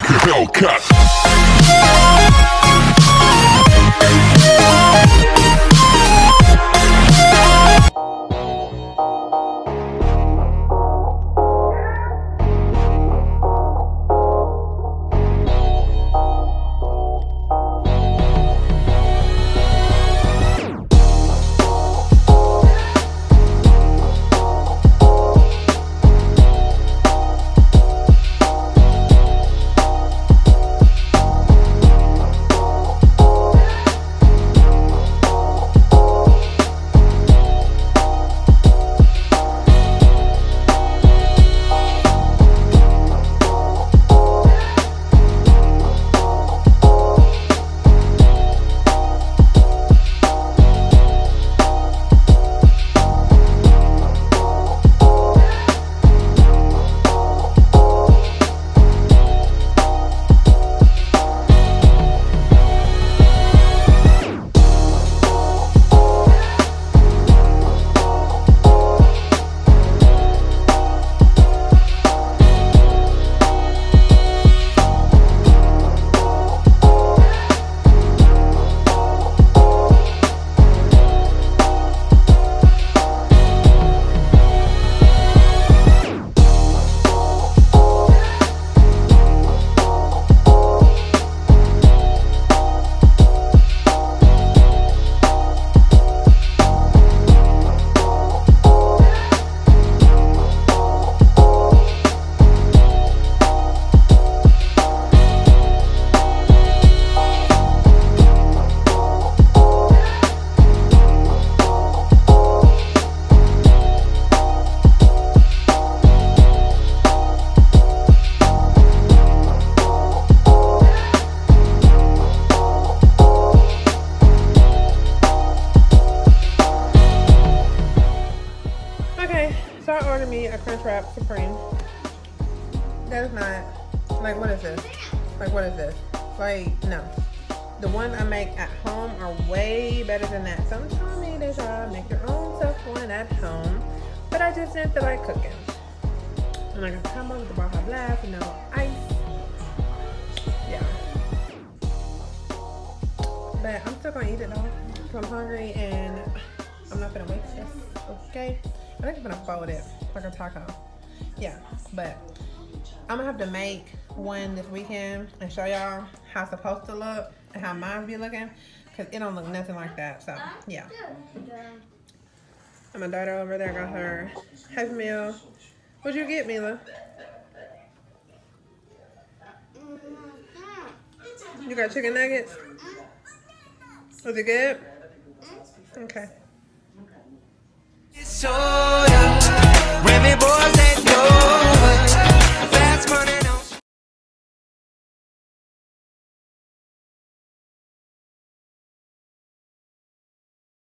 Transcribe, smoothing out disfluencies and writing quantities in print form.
Hellcat. So I ordered me a Crunchwrap Supreme. That is not, like, what is this? Like, what is this? Like, no. The ones I make at home are way better than that. Some tell me that y'all make your own stuff one at home, but I just didn't feel like cooking. And I got a combo with the Baja Blast with no ice. Yeah. But I'm still gonna eat it though, because I'm hungry and I'm not gonna waste this, okay? I think I'm gonna fold it like a taco. Yeah, but I'm gonna have to make one this weekend and show y'all how it's supposed to look and how mine be looking, because it don't look nothing like that. So yeah. And my daughter over there got her Happy Meal. What'd you get, Mila? You got chicken nuggets? Was it good? Okay. So